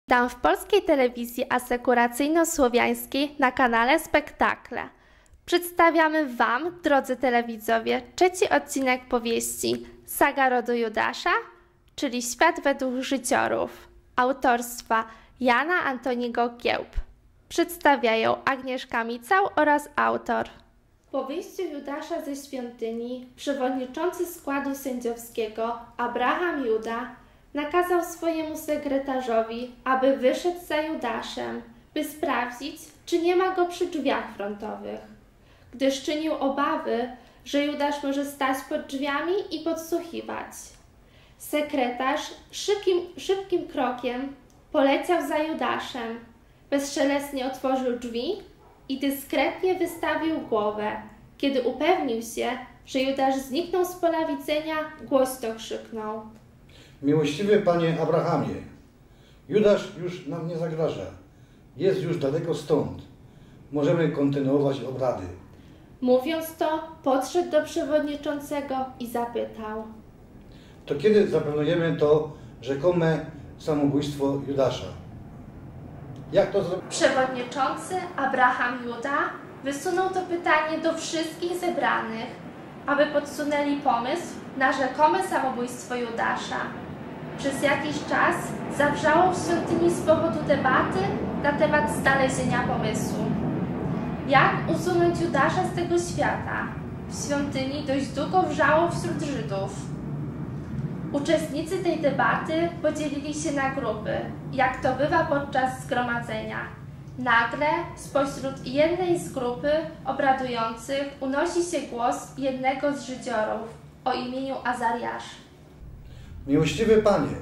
Witam w polskiej telewizji asekuracyjno-słowiańskiej na kanale Spektakle. Przedstawiamy Wam, drodzy telewidzowie, trzeci odcinek powieści Saga rodu Judasza, czyli Świat według życiorów, autorstwa Jana Antoniego Kiełb. Przedstawiają Agnieszka Micał oraz autor. Po wyjściu Judasza ze świątyni, przewodniczący składu sędziowskiego Abraham Juda nakazał swojemu sekretarzowi, aby wyszedł za Judaszem, by sprawdzić, czy nie ma go przy drzwiach frontowych, gdyż czynił obawy, że Judasz może stać pod drzwiami i podsłuchiwać. Sekretarz szybkim krokiem poleciał za Judaszem, bezszelestnie otworzył drzwi i dyskretnie wystawił głowę. Kiedy upewnił się, że Judasz zniknął z pola widzenia, głośno krzyknął: Miłościwy panie Abrahamie, Judasz już nam nie zagraża. Jest już daleko stąd. Możemy kontynuować obrady. Mówiąc to, podszedł do przewodniczącego i zapytał: To kiedy zaplanujemy to rzekome samobójstwo Judasza? Jak to zrobić? Przewodniczący Abraham Juda wysunął to pytanie do wszystkich zebranych, aby podsunęli pomysł na rzekome samobójstwo Judasza. Przez jakiś czas zawrzało w świątyni z powodu debaty na temat znalezienia pomysłu. Jak usunąć Judasza z tego świata? W świątyni dość długo wrzało wśród Żydów. Uczestnicy tej debaty podzielili się na grupy, jak to bywa podczas zgromadzenia. Nagle spośród jednej z grupy obradujących unosi się głos jednego z żydziorów o imieniu Azariasz. Miłościwy panie,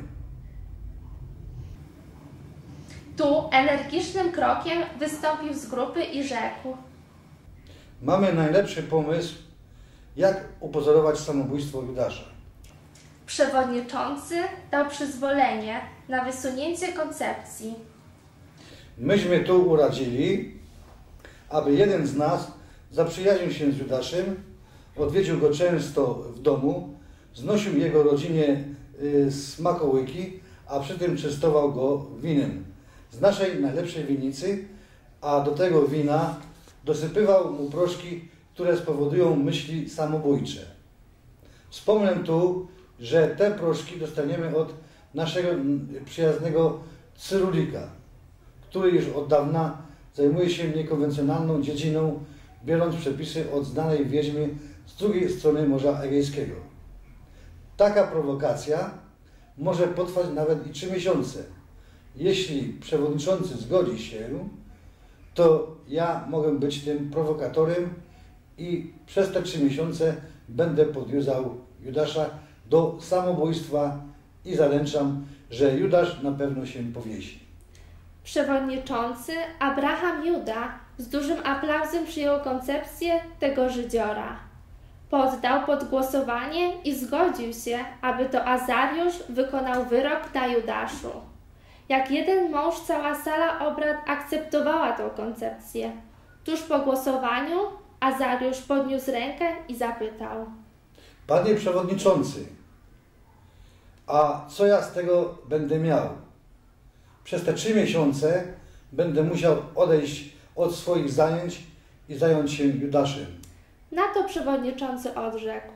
Tu energicznym krokiem wystąpił z grupy i rzekł: mamy najlepszy pomysł, jak upozorować samobójstwo Judasza. Przewodniczący dał przyzwolenie na wysunięcie koncepcji. Myśmy tu uradzili, aby jeden z nas zaprzyjaźnił się z Judaszem, odwiedził go często w domu, znosił jego rodzinie smakołyki, a przy tym częstował go winem z naszej najlepszej winnicy, a do tego wina dosypywał mu proszki, które spowodują myśli samobójcze. Wspomnę tu, że te proszki dostaniemy od naszego przyjaznego Cyrulika, który już od dawna zajmuje się niekonwencjonalną dziedziną, biorąc przepisy od znanej wiedźmy z drugiej strony Morza Egejskiego. Taka prowokacja może potrwać nawet i 3 miesiące. Jeśli przewodniczący zgodzi się, to ja mogę być tym prowokatorem i przez te 3 miesiące będę podjudzał Judasza do samobójstwa i zaręczam, że Judasz na pewno się powiesi. Przewodniczący Abraham Juda z dużym aplauzem przyjął koncepcję tego żydziora. Poddał pod głosowanie i zgodził się, aby to Azariusz wykonał wyrok na Judaszu. Jak jeden mąż cała sala obrad akceptowała tę koncepcję. Tuż po głosowaniu Azariusz podniósł rękę i zapytał: Panie przewodniczący, a co ja z tego będę miał? Przez te 3 miesiące będę musiał odejść od swoich zajęć i zająć się Judaszem. Na to przewodniczący odrzekł: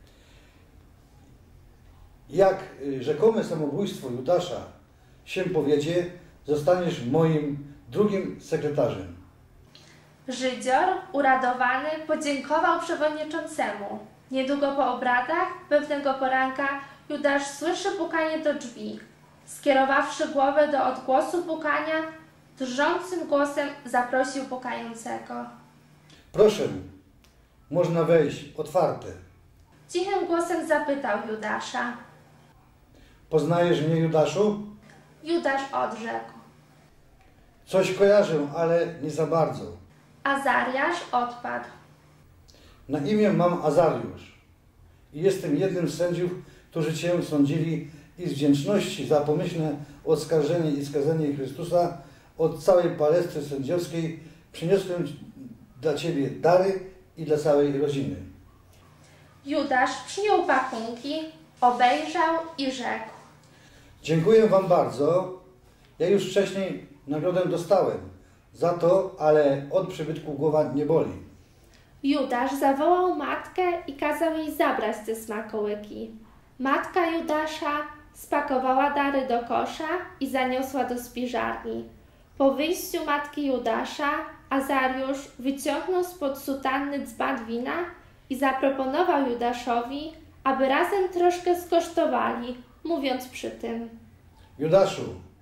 Jak rzekome samobójstwo Judasza się powiedzie, zostaniesz moim drugim sekretarzem. Żydzior, uradowany, podziękował przewodniczącemu. Niedługo po obradach, pewnego poranka, Judasz słyszy pukanie do drzwi. Skierowawszy głowę do odgłosu pukania, drżącym głosem zaprosił pukającego: Proszę, można wejść, otwarte. Cichym głosem zapytał Judasza. Poznajesz mnie, Judaszu? Judasz odrzekł. Coś kojarzę, ale nie za bardzo. Azariasz odpadł. Na imię mam Azariusz i jestem jednym z sędziów, którzy Cię sądzili i z wdzięczności za pomyślne oskarżenie i skazanie Chrystusa od całej palestry sędziowskiej przyniosłem dla Ciebie dary i dla całej rodziny. Judasz przyjął pakunki, obejrzał i rzekł: Dziękuję Wam bardzo Ja już wcześniej nagrodę dostałem za to, ale od przybytku głowa nie boli. Judasz zawołał matkę i kazał jej zabrać te smakołyki. Matka Judasza spakowała dary do kosza i zaniosła do spiżarni. Po wyjściu matki Judasza Azariusz wyciągnął spod sutanny dzban wina i zaproponował Judaszowi, aby razem troszkę skosztowali, mówiąc przy tym: Judaszu,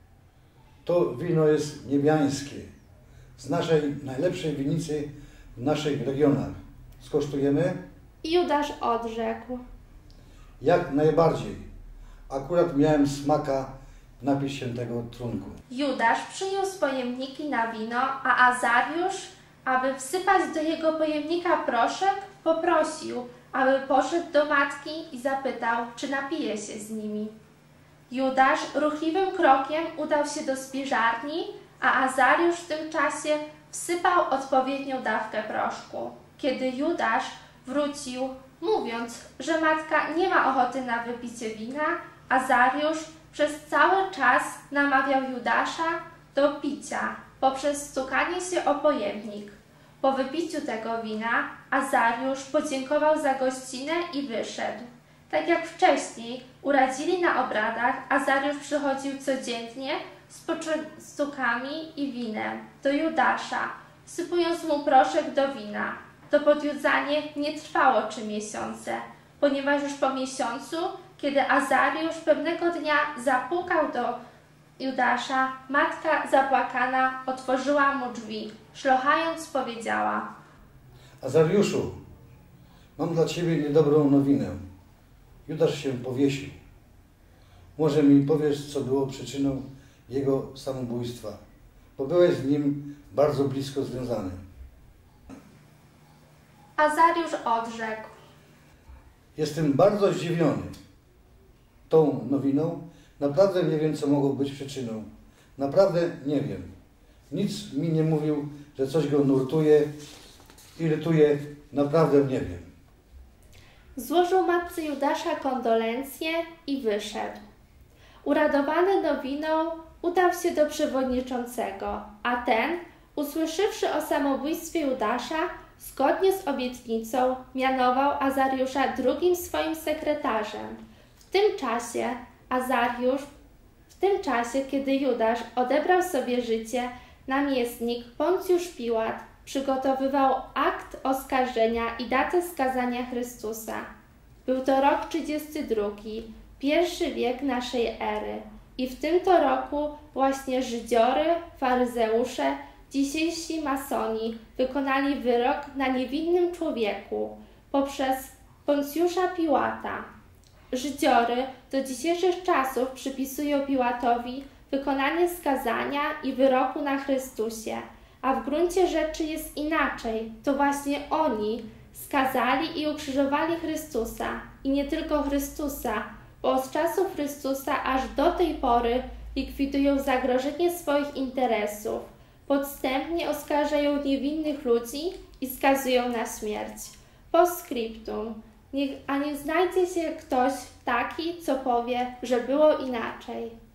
to wino jest niebiańskie, z naszej najlepszej winnicy w naszych regionach. Skosztujemy? I Judasz odrzekł: Jak najbardziej. Akurat miałem smaka w napis świętego trunku. Judasz przyniósł pojemniki na wino, a Azariusz, aby wsypać do jego pojemnika proszek, poprosił, aby poszedł do matki i zapytał, czy napije się z nimi. Judasz ruchliwym krokiem udał się do spiżarni, a Azariusz w tym czasie wsypał odpowiednią dawkę proszku. Kiedy Judasz wrócił, mówiąc, że matka nie ma ochoty na wypicie wina, Azariusz przez cały czas namawiał Judasza do picia poprzez stukanie się o pojemnik. Po wypiciu tego wina Azariusz podziękował za gościnę i wyszedł. Tak jak wcześniej uradzili na obradach, Azariusz przychodził codziennie z poczęstukami i winem do Judasza, sypując mu proszek do wina. To podjudzanie nie trwało 3 miesiące, ponieważ już po miesiącu, kiedy Azariusz pewnego dnia zapukał do Judasza, matka zapłakana otworzyła mu drzwi, szlochając powiedziała: Azariuszu, mam dla ciebie niedobrą nowinę. Judasz się powiesił. Może mi powiesz, co było przyczyną jego samobójstwa, bo byłeś z nim bardzo blisko związany. Azariusz odrzekł: Jestem bardzo zdziwiony tą nowiną. Naprawdę nie wiem, co mogło być przyczyną. Naprawdę nie wiem. Nic mi nie mówił, że coś go nurtuje, irytuje. Naprawdę nie wiem. Złożył matce Judasza kondolencje i wyszedł. Uradowany nowiną, udał się do przewodniczącego, a ten, usłyszawszy o samobójstwie Judasza, zgodnie z obietnicą mianował Azariusza drugim swoim sekretarzem. W tym czasie, kiedy Judasz odebrał sobie życie, namiestnik Poncjusz Piłat przygotowywał akt oskarżenia i datę skazania Chrystusa. Był to rok 32, I wiek naszej ery. I w tym to roku właśnie żydziory, faryzeusze, dzisiejsi masoni wykonali wyrok na niewinnym człowieku poprzez Poncjusza Piłata. Żydziory do dzisiejszych czasów przypisują Piłatowi wykonanie skazania i wyroku na Chrystusie, a w gruncie rzeczy jest inaczej. To właśnie oni skazali i ukrzyżowali Chrystusa i nie tylko Chrystusa, bo od czasów Chrystusa aż do tej pory likwidują zagrożenie swoich interesów, podstępnie oskarżają niewinnych ludzi i skazują na śmierć. Postscriptum. Niech znajdzie się ktoś taki, co powie, że było inaczej.